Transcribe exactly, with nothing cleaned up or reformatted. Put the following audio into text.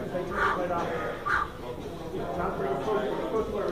They turn it right off. Not where you're supposed to, you're supposed to wear